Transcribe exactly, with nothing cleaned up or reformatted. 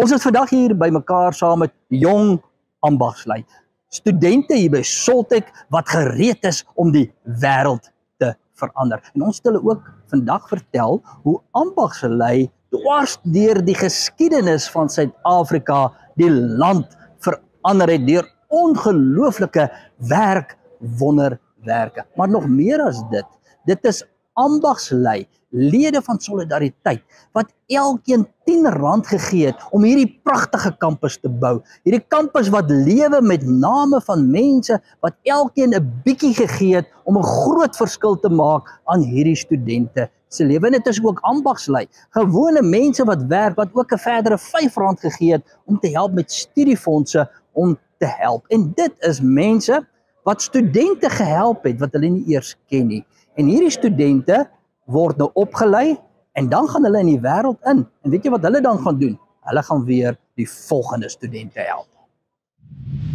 Ons is vandag hier by mekaar saam met jong ambagslui, studente hier by Soltech wat gereed is om die wêreld te verander. En ons wil ook vandag vertel hoe ambagslui dwars deur die geskiedenis van Suid-Afrika die land verander het deur ongelooflike werkwonderwerke. Maar nog meer as dit, dit is ambagslui, lede van Solidariteit, wat elkeen tien rand gegee het om hierdie pragtige kampus te bou. Hierdie kampus wat lewe met name van mense wat elkeen 'n bietjie gegee het om 'n groot verskil te maak aan hierdie studente se lewe. En dit is ook ambagslui, gewone mense wat werk, wat ook 'n verdere vyf rand gegee het om te help met studiefondse om te help. En dit is mense wat studente gehelp het wat hulle nie eers ken nie. En hierdie studente word nou opgelei en dan gaan hulle in die wêreld in. En weet jy wat hulle dan gaan doen? Hulle gaan weer die volgende studente help.